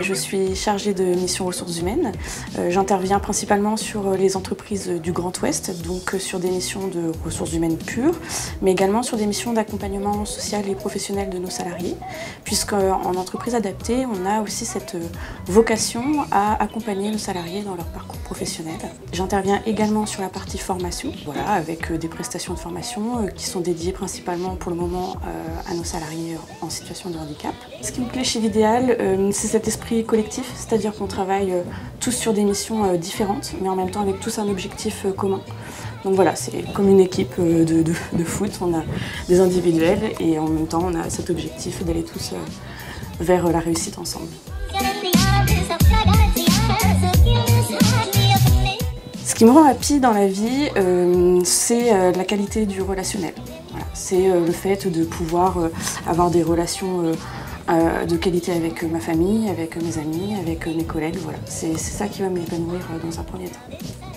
je suis chargée de mission ressources humaines. J'interviens principalement sur les entreprises du Grand Ouest, donc sur des missions de ressources humaines pures, mais également sur des missions d'accompagnement social et professionnel de nos salariés, puisqu'en entreprise adaptée, on a aussi cette vocation à accompagner nos salariés dans leur parcours professionnel. J'interviens également sur la partie formation, voilà, avec des prestations de formation qui sont dédiées principalement pour le moment à nos salariés en situation de handicap. Ce qui me plaît chez l'Idéal, c'est cet esprit collectif, c'est-à-dire qu'on travaille tous sur des missions différentes, mais en même temps avec tous un objectif commun. Donc voilà, c'est comme une équipe de foot, on a des individuels et en même temps on a cet objectif d'aller tous vers la réussite ensemble. Ce qui me rend happy dans la vie, c'est la qualité du relationnel. Voilà, c'est le fait de pouvoir avoir des relations de qualité avec ma famille, avec mes amis, avec mes collègues. Voilà. C'est ça qui va m'épanouir dans un premier temps.